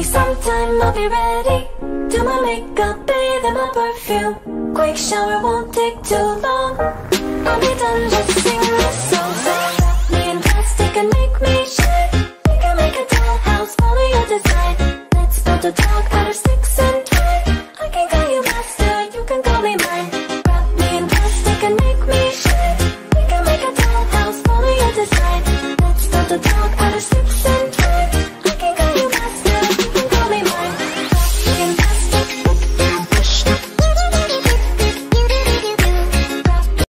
me some time, I'll be ready. Do my makeup, bathe in my perfume. Quick shower won't take too long. I'll be done, just sing this song. So wrap me in plastic and make me shine. We can make a dollhouse, follow your design. Let's build a dog out of sticks and twine. I can call you master, you can call me mine. Wrap me in plastic and make me shine. We can make a dollhouse, follow your design. Let's build a dog out of sticks and twine. I can call you